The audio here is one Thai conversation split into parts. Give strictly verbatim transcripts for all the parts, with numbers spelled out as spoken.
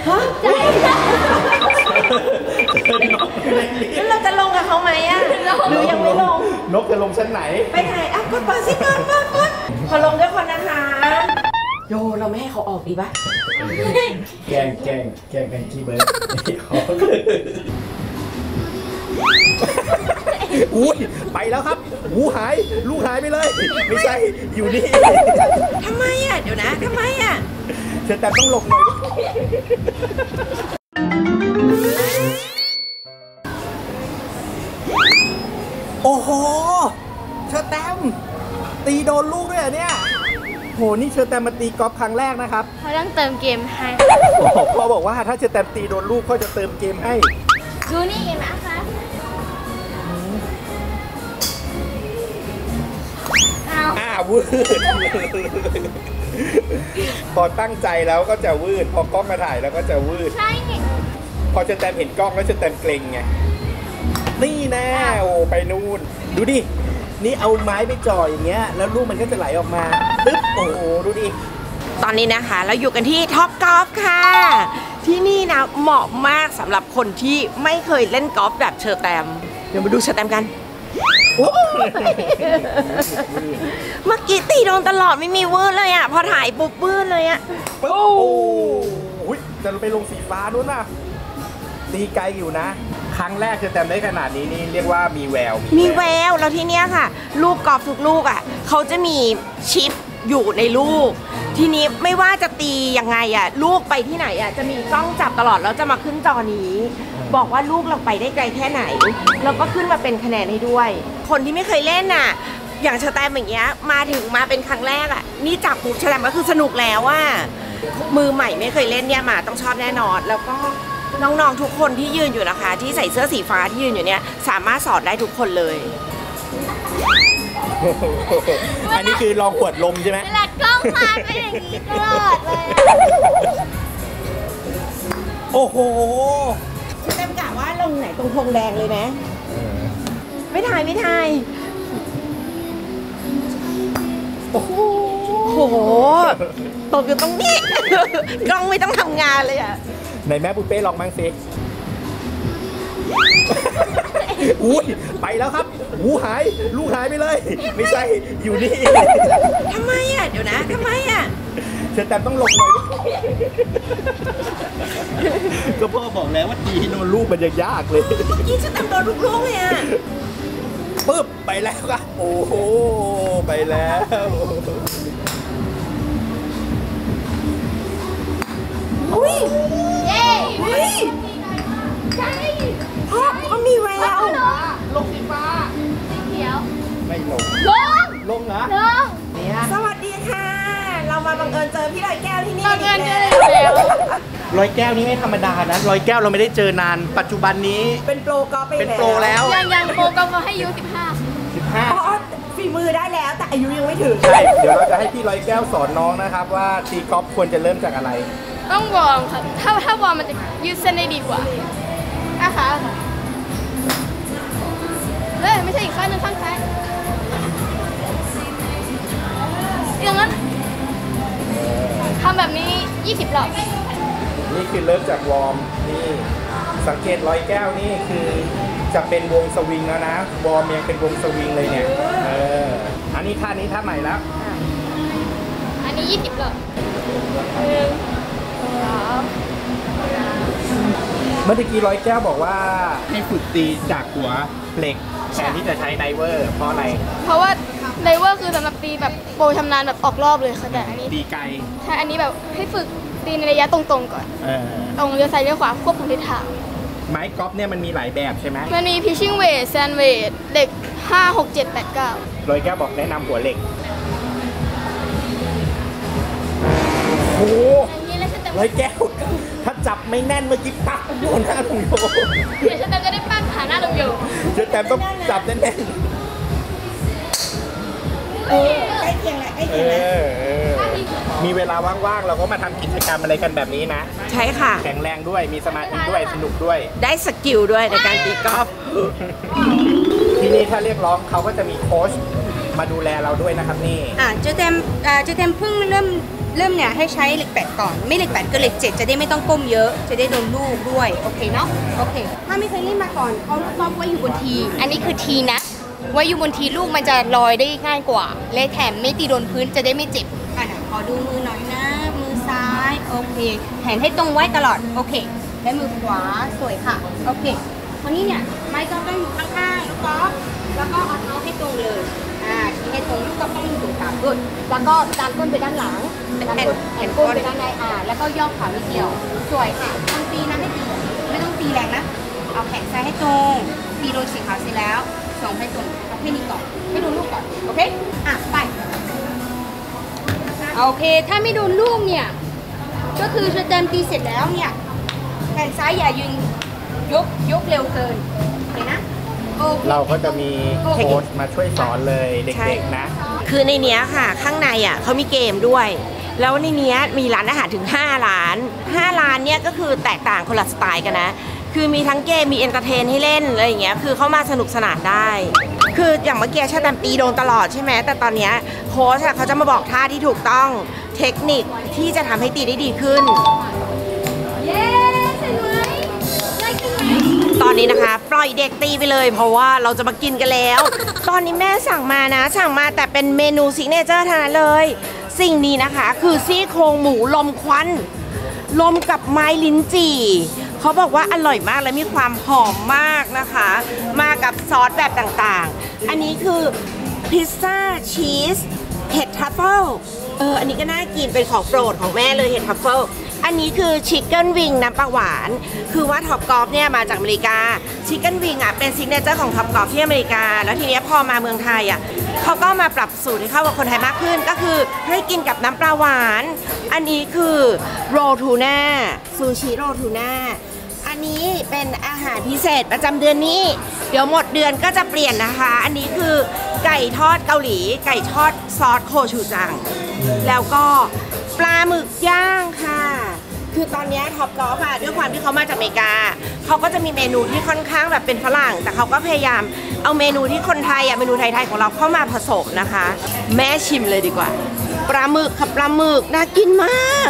ฮะแล้วเราจะลงกับเขาไหมอ่ะหรือยังไม่ลงนกจะลงชั้นไหนไปไหนอ่ะกดเปิดสิกดเปิดกดขอลงด้วยคนนะคะโยเราไม่ให้เขาออกดีปะแกงแกงแกงกันกี่เบิร์ดเขาอุ้ยไปแล้วครับหูหายลูกหายไปเลยไม่ใช่อยู่นี่ทำไมอ่ะเดี๋ยวนะทำไมอ่ะเชอร์แตมต้องหลบหน่อยโอ้โหเชอร์แตมตีโดนลูกด้วยเหรอเนี่ยโหนี่เชอร์แตมมาตีกอล์ฟครั้งแรกนะครับเขาต้องเติมเกมให้พ่อบอกว่าถ้าเชอร์แตมตีโดนลูกพ่อจะเติมเกมให้ดูนี่นะคะอ้าววืดพอตั้งใจแล้วก็จะวืดพอกล้องมาถ่ายแล้วก็จะวืดใช่พอเชอร์แตมเห็นกล้องแล้วเชอร์แตมเกรงไงนี่แน่โอ้ไปนู่นดูดินี่เอาไม้ไปจ่ออย่างเงี้ยแล้วลูกมันก็จะไหลออกมาปึ๊บโอ้โหดูดิตอนนี้นะคะเราอยู่กันที่ท็อปกอล์ฟค่ะที่นี่นะเหมาะมากสำหรับคนที่ไม่เคยเล่นกอล์ฟแบบเชอร์แตมเดี๋ยวมาดูเชอร์แตมกันเมื่อกี้ตีโดนตลอดไม่มีวืดเลยอ่ะพอถ่ายปุ๊บวืดเลยอ่ะโอ้โหจะไปลงสีฟ้านู้นน่ะตีไกลอยู่นะครั้งแรกจะแต้มได้ขนาดนี้นี่เรียกว่ามีแววมีแววแล้วที่เนี้ยค่ะลูกกอล์ฟทุกลูกอ่ะเขาจะมีชิปอยู่ในลูกทีนี้ไม่ว่าจะตียังไงอ่ะลูกไปที่ไหนอ่ะจะมีกล้องจับตลอดแล้วจะมาขึ้นจอนี้บอกว่าลูกเราไปได้ไกลแค่ไหนแล้วก็ขึ้นมาเป็นคะแนนให้ด้วยคนที่ไม่เคยเล่นน่ะอย่างเชอร์แตมอย่างเงี้ยมาถึงมาเป็นครั้งแรกอ่ะนี่จับปุ๊บเชอร์แตมก็คือสนุกแล้วว่ามือใหม่ไม่เคยเล่นเนี่ยมาต้องชอบแน่นอนแล้วก็น้องๆทุกคนที่ยืนอยู่นะคะที่ใส่เสื้อสีฟ้าที่ยืนอยู่เนี่ยสามารถสอนได้ทุกคนเลยอันนี้คือลองขวดลมใช่ไหมหลักกล้องมาไปอย่างนี้ตลอดเลยโอ้โหเต็มกะว่าลงไหนตรงธงแดงเลยนะไม่ถ่ายไม่ถ่ายโอ้โหตบอยู่ตรงนี้กล้องไม่ต้องทำงานเลยอ่ะไหนแม่ปุ้เป้ลองบ้างสิอุ้ยไปแล้วครับหูหายลูกหายไปเลยไม่ใช่อยู่นี่ทำไมอ่ะเดี๋ยวนะทำไมอ่ะเชอร์แตมต้องหลบหน่อยก็พ่อบอกแล้วว่าตีโดนลูกมันยังยากเลยเมื่อกี้เชอร์แตมโดนลูกลูกเลยอ่ะปึ๊บไปแล้วครับโอ้โหไปแล้วอุ้ยเย้อุ้ยใช่พ่อเขามีแววลงสีฟ้าสีเขียวไม่ลงลงลงนะลงสวัสดีค่ะเรามาบังเอิญเจอพี่ลอยแก้วที่นี่บังเอิญเจอแล้วลอยแก้วนี่ไม่ธรรมดานะลอยแก้วเราไม่ได้เจอนานปัจจุบันนี้เป็นโปรกอล์ฟไปเป็นโปรแล้วยังยังโปรกอล์ฟเขาให้อายุสิบห้าสิบห้าอ๋อฝีมือได้แล้วแต่อายุยังไม่ถึงใช่เดี๋ยวเราจะให้พี่ลอยแก้วสอนน้องนะครับว่าตีกอล์ฟควรจะเริ่มจากอะไรต้องวอร์มครับถ้าถ้าวอร์มมันจะยืดเส้นได้ดีกว่านะคะเฮ้ยไม่ใช่อีกข้างนึงข้างซ้ายอย่างนั้นทำแบบนี้ยี่สิบรอบนี่คือเริ่มจากวอร์มนี่สังเกตลอยแก้วนี่คือจะเป็นวงสวิงแล้วนะวอร์มยังเป็นวงสวิงเลยเนี่ยเอออันนี้ท่านี้ท่าใหม่แล้วอันนี้ยี่สิบรอบหนึ่งสองเมื่อกี้ร้อยแก้วบอกว่าให้ฝึกตีจากหัวเหล็กแทนที่จะใช้ไดเวอร์เพราะอะไรเพราะว่าไดเวอร์คือสำหรับตีแบบโปรชำนาญแบบออกรอบเลยค่ะแต่อันนี้ตีไกลใช่อันนี้แบบให้ฝึกตีในระยะตรงๆก่อนตรงเลี้ยวซ้ายเลี้ยวขวาควบคุมทิศทางไม้กอล์ฟเนี่ยมันมีหลายแบบใช่ไหมมันมีพิชชิ่งเวทแซนเวทเด็กห้า หก เจ็ด แปด เก้าร้อยแก้วบอกแนะนำหัวเหล็กโอ้ร้อยแก้วถ้าจับไม่แน่นเมื่อกี้ปักโดนหน้าลุงโยเดี๋ยวฉันจะได้ปักหาหน้าลุงโยเดี๋ยวแต่ต้องจับแน่นๆเออใกล้เคียงแหละใกล้เคียงนะมีเวลาว่างๆเราก็มาทำกิจกรรมอะไรกันแบบนี้นะใช่ค่ะแข็งแรงด้วยมีสมาธิด้วยสนุกด้วยได้สกิลด้วยในการตีกอล์ฟที่นี่ถ้าเรียกร้องเขาก็จะมีโค้ชมาดูแลเราด้วยนะครับนี่อ่าเจเต็มอ่าเจเต็มเพิ่งเริ่มเริ่มเนี่ยให้ใช้เหล็กแปดก่อนไม่เหล็กแปดก็เหล็กเจ็ดจะได้ไม่ต้องก้มเยอะจะได้โดนลูกด้วยโอเคเนาะโอเคถ้าไม่เคยเล่นมาก่อนเอาลูกกอล์ฟไว้อยู่บนทีอันนี้คือทีนะไว้อยู่บนทีลูกมันจะลอยได้ง่ายกว่าและแถมไม่ตีโดนพื้นจะได้ไม่เจ็บอ่ะขอดูมือหน่อยนะมือซ้ายโอเคแขนให้ตรงไว้ตลอดโอเคและมือขวาสวยค่ะโอเควันนี้เนี่ยไม้ก็ต้องอยู่ข้างๆลูกกอล์ฟแล้วก็เอาเท้าให้ตรงเลยอ่าชี้ให้ตรงลูกกอล์ฟต้องอยู่ตรงกลางด้วยแล้วก็ดันก้นไปด้านหลังดันก้นแขนก้นไปด้านในอ่าแล้วก็ย่อขานิดเดียวสวยค่ะต้องตีนะให้ตีไม่ต้องตีแรงนะเอาแขนซ้ายให้ตรงตีโดนสีขาวเสร็จแล้วส่งให้ตรงเอาแค่นี้ก่อนให้โดนลูกก่อนโอเคอ่ะไปโอเคถ้าไม่โดนลูกเนี่ยก็คือจะเต็มตีเสร็จแล้วเนี่ยแขนซ้ายอย่ายืนยกยกเร็วเกินโอเคนะเราก็จะมีโค้ชมาช่วยสอนเลยเด็กๆนะคือในเนี้ยค่ะข้างในอ่ะเขามีเกมด้วยแล้วในเนี้ยมีร้านอาหารถึงห้าร้านห้าร้านเนี่ยก็คือแตกต่างคนละสไตล์กันนะคือมีทั้งเกมมีเอนเตอร์เทนให้เล่นอะไรอย่างเงี้ยคือเข้ามาสนุกสนานได้คืออย่างเมื่อกี้ชาแตมตีโดนตลอดใช่ไหมแต่ตอนเนี้ยโค้ชเขาจะมาบอกท่าที่ถูกต้องเทคนิคที่จะทำให้ตีได้ดีขึ้นเย้เสร็จไหมได้กินไหมตอนนี้นะคะปล่อยเด็กตีไปเลยเพราะว่าเราจะมากินกันแล้วตอนนี้แม่สั่งมานะสั่งมาแต่เป็นเมนูซิกเนเจอร์เท่านั้นเลยสิ่งนี้นะคะคือซี่โครงหมูลมควันลมกับไม้ลิ้นจี่เขาบอกว่าอร่อยมากและมีความหอมมากนะคะมากับซอสแบบต่างๆอันนี้คือพิซซ่าชีสเห็ดทัฟเฟิลเอออันนี้ก็น่ากินเป็นของโปรดของแม่เลยเห็ดทัฟเฟิลอันนี้คือชิคเก้นวิงน้ำปลาหวานคือว่าท็อปกอล์ฟเนี่ยมาจากอเมริกาชิคเก้นวิงอ่ะเป็นซิกเนเจอร์ของท็อปกอล์ฟที่อเมริกาแล้วทีนี้พอมาเมืองไทยอ่ะเขาก็มาปรับสูตรให้เข้ากับคนไทยมากขึ้นก็คือให้กินกับน้ำปลาหวานอันนี้คือโรลทูน่าซูชิโรลทูน่าอันนี้เป็นอาหารพิเศษประจำเดือนนี้เดี๋ยวหมดเดือนก็จะเปลี่ยนนะคะอันนี้คือไก่ทอดเกาหลีไก่ทอดซอสโคชูจังแล้วก็ปลาหมึกย่างค่ะคือตอนนี้ท็อปกอล์ฟอะด้วยความที่เขามาจากอเมริกาเขาก็จะมีเมนูที่ค่อนข้างแบบเป็นฝรั่งแต่เขาก็พยายามเอาเมนูที่คนไทยอะเมนูไทยๆของเราเข้ามาผสมนะคะแม่ชิมเลยดีกว่าปลาหมึกค่ะปลาหมึกน่ากินมาก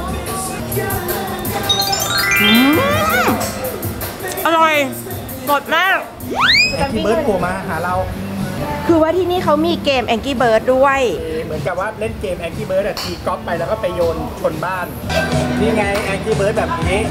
อืมอร่อยสดมากแองกี้เบิร์ดโผล่มาหาเราคือว่าที่นี่เขามีเกมแองกี้เบิร์ดด้วยเหมือนกับว่าเล่นเกมแองกี้เบิร์ดตีกอล์ฟไปแล้วก็ไปโยนชนบ้านนี่ไงแองกี้เบิร์ดแบบนี้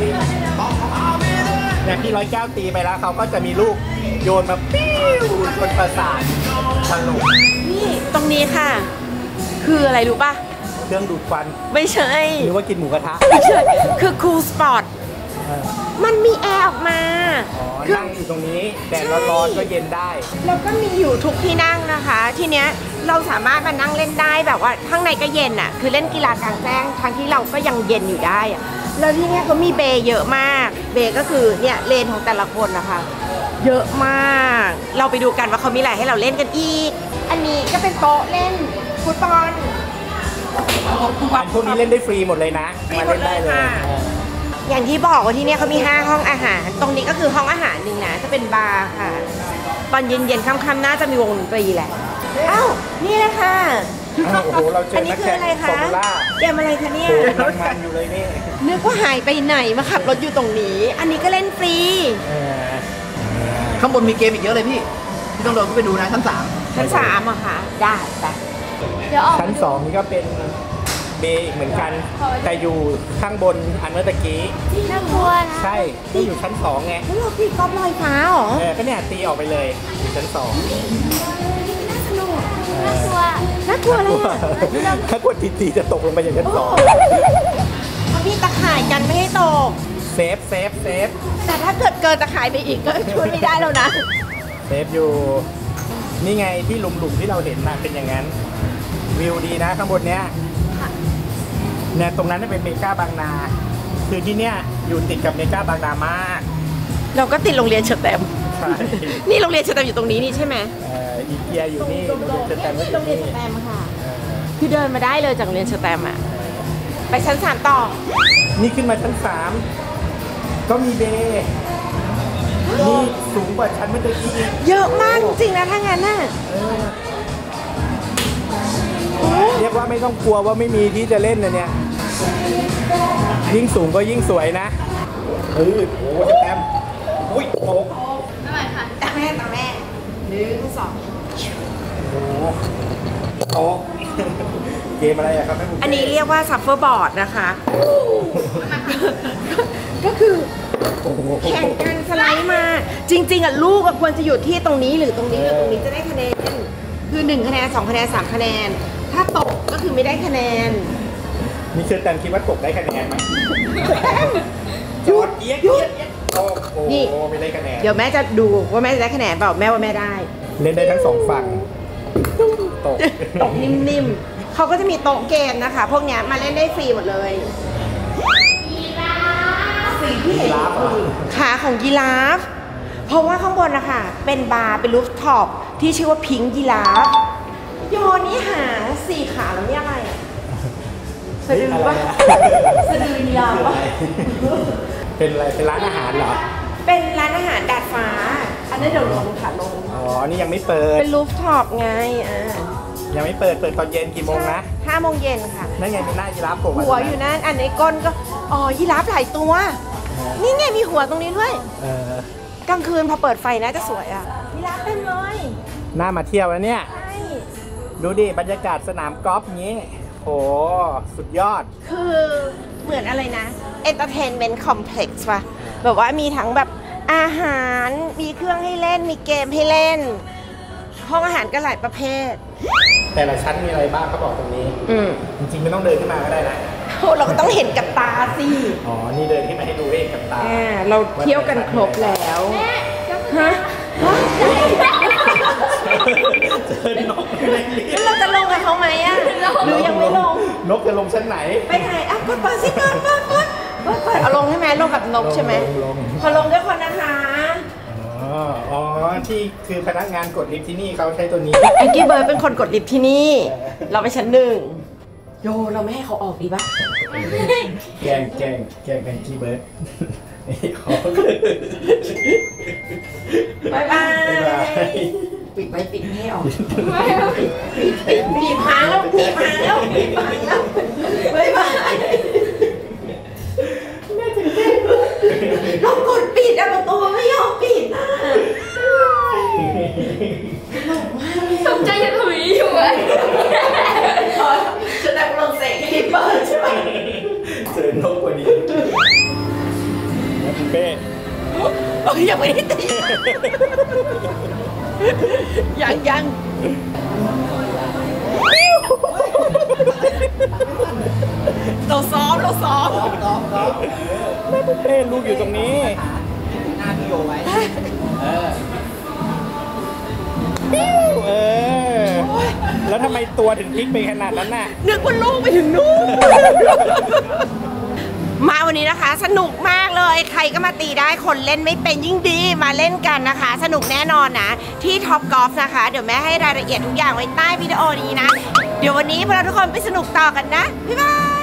เนี่ยที่ร้อยเก้าตีไปแล้วเขาก็จะมีลูกโยนมาปิ้วชนประสาทถล่มนี่ตรงนี้ค่ะคืออะไรรู้ป่ะเครื่องดูดควันไม่ใช่หรือว่ากินหมูกระทะไม่ใช่คือคูลสปอร์ตมันมีแอร์ออกมาอ๋อนั่งอยู่ตรงนี้แดดร้อนๆก็เย็นได้แล้วก็มีอยู่ทุกที่นั่งนะคะทีเนี้ยเราสามารถมานั่งเล่นได้แบบว่าข้างในก็เย็นอ่ะคือเล่นกีฬากลางแจ้งทั้งที่เราก็ยังเย็นอยู่ได้อ่ะแล้วที่เนี้ยเขามีเบย์เยอะมากเบย์ก็คือเนี่ยเลนของแต่ละคนนะคะเยอะมากเราไปดูกันว่าเขามีอะไรให้เราเล่นกันอีกอันนี้ก็เป็นโต๊ะเล่นฟุตบอลพวกนี้เล่นได้ฟรีหมดเลยนะมาเล่นได้เลยอย่างที่บอกว่าที่นี่เขามีห้าห้องอาหารตรงนี้ก็คือห้องอาหารหนึ่งนะจะเป็นบาร์ค่ะตอนเย็นๆค่ำๆน่าจะมีวงดนตรีแหละอ้าวนี่เลยค่ะโอ้โหเราเจอนักแข่งฟอร์มูล่าเกมอะไรคะเนี่ยมันอยู่เลยนี่นึกว่าหายไปไหนมาขับรถอยู่ตรงนี้อันนี้ก็เล่นฟรีข้างบนมีเกมอีกเยอะเลยพี่พี่ต้องลองไปดูนะชั้นสามชั้นสามอะค่ะได้แต่ชั้นสองนี่ก็เป็นเบย์อีกเหมือนกันแต่อยู่ข้างบนอันเมื่อตะกี้น่ากลัวนะใช่ก็อยู่ชั้นสองไงแล้วเราตีกอล์ฟลอยฟ้าเหรอเออก็เนี่ยตีออกไปเลยอยู่ชั้นสองน่าสนุกน่ากลัวน่ากลัวเลยถ้ากดตีตีจะตกลงไปอย่างชั้นสองเขามีตะข่ายกันไม่ให้ตกเซฟเซฟเซฟแต่ถ้าเกิดเกินตะข่ายไปอีกก็ช่วยไม่ได้แล้วนะเซฟอยู่นี่ไงที่หลุมๆที่เราเห็นมาเป็นอย่างนั้นวิวดีนะข้างบนเนี้ยเนี่ยตรงนั้นเป็นเมกาบางนาคือที่เนี้ยอยู่ติดกับเมกาบางนามากเราก็ติดโรงเรียนเชอร์แตมใช่นี่โรงเรียนเชอร์แตมอยู่ตรงนี้นี่ใช่ไหมเอ่ออีเกียอยู่นี่โรงเรียนเชอร์แตมโรงเรียนเชอร์แตมค่ะคือเดินมาได้เลยจากโรงเรียนเชอร์แตมอ่ะไปชั้นสามต่อนี่ขึ้นมาชั้นสามก็มีเบย์นี่สูงกว่าชั้นเมื่อกี้เยอะมากจริงๆนะถ้างั้นน่ะโอ้เรียกว่าไม่ต้องกลัวว่าไม่มีที่จะเล่นนะเนี่ยยิ่งสูงก็ยิ่งสวยนะเออโอ้โหแต้มอุ้ยโตอะไรค่ะตาแม่ตาแม่หนึ่งสองโอ้โหโตเกมอะไรอะครับแม่บุ๋มอันนี้เรียกว่าซัฟเฟอร์บอร์ดนะคะ ก็คือโอ้โหแข่งกันสไลด์มา จริง ๆอ่ะลูกอะควรจะอยู่ที่ตรงนี้หรือตรงนี้หรือตรงนี้จะได้คะแนน คือหนึ่งคะแนนสองคะแนนสามคะแนน ถ้าตกก็คือไม่ได้คะแนนนี่คือแต้มคิดว่าตกได้คะแนนไหมจอดเอียดเอียดเอียดโอ้โหนี่ไม่ได้คะแนนเดี๋ยวแม่จะดูว่าแม่จะได้คะแนนเปล่าแม่ว่าแม่ได้เล่นได้ทั้งสองฝั่งตกตกนิ่มๆ เขาก็จะมีโต๊ะเกมนะคะ พวกเนี้ยมาเล่นได้ฟรีหมดเลยสิ่งที่เห็นคือขาของยีราฟ เพราะว่าข้างบนนะคะเป็นบาร์เป็นรูฟท็อปที่ชื่อว่าพิงค์ยีราฟโยนี่หางสี่ขาแล้วนี่อะไรอะสะดือปะสะดือยีราฟปะเป็นอะไรเป็นร้านอาหารเหรอเป็นร้านอาหารดาดฟ้า อันนั้นเดี๋ยวลงค่ะลงอ๋อ นี่ยังไม่เปิดเป็นรูฟท็อปไงอ่ายังไม่เปิด เปิดตอนเย็นกี่โมงนะห้าโมงเย็นค่ะนั่นไงมีหน้ายีราฟโผล่มาหัวอยู่นั่น อันในก้นก็ อ๋อ ยีราฟหลายตัว นี่ไงมีหัวตรงนี้ด้วยเออกลางคืนพอเปิดไฟน่าจะสวยอ่ะ ยีราฟเต็มเลยหน้ามาเที่ยวแล้วเนี่ยใช่ดูดิ บรรยากาศสนามกอล์ฟงี้ โห สุดยอดคือเหมือนอะไรนะ Entertainment Complex ป่ะ แบบว่ามีทั้งแบบอาหาร มีเครื่องให้เล่น มีเกมให้เล่น ห้องอาหารก็หลายประเภทแต่ละชั้นมีอะไรบ้างเขาบอกตรงนี้อืมจริงๆไม่ต้องเดินขึ้นมาก็ได้นะเราก็ต้องเห็นกับตาสิอ๋อ นี่เดินขึ้นมาให้ดูเองกับตาอ่าเราเที่ยวกันครบแล้วฮะเจอนกอยู่ในลิฟต์แล้วเราจะลงกับเขาไหมอ่ะ หรือยังไม่ลงนกจะลงชั้นไหนไปไหนอ่ะกดเปิดสิกดกดกดกดกดเอาลงใช่ไหมลงกับนกใช่ไหมลงลงลงขอลงด้วยคนนะคะอ๋อ อ๋อ ที่คือพนักงานกดลิฟต์ที่นี่เขาใช้ตัวนี้แองกี้เบิร์ดเป็นคนกดลิฟต์ที่นี่ เราไปชั้นหนึ่งโยเราไม่ให้เขาออกดีปะแกงแกงแกงแกงกี้เบิร์ดนี่ขอบายบายบ๊ายบายปิดไว้ปิดไม่ให้ออกปิดปิดปิดหางแล้วปิดหางแล้วปิดหางแล้วบายบายเรากดปิดอะประตูไม่ยอมปิดอะตกใจจะถุยอยู่อะฉันนั่งลงเสกให้เปิดใช่ไหมเจอนกพอดีเป้เอ้ยยังไม่ได้ตียังยังเราซ้อมเราซ้อมเป้ลูกอยู่ตรงนี้หน้าพี่โยไว้ เออเออ แล้วทำไมตัวถึงพลิกไปขนาดนั้นน่ะนึกว่าลูกไปถึงนู่น มาวันนี้นะคะสนุกมากเลยใครก็มาตีได้คนเล่นไม่เป็นยิ่งดีมาเล่นกันนะคะ สนุกแน่นอนนะที่ท็อปกอล์ฟนะคะเดี๋ยวแม่ให้รายละเอียดทุกอย่างไว้ใต้วิดีโอนี้นะ เดี๋ยววันนี้พวกเราทุกคนไปสนุกต่อกันนะบ๊ายบาย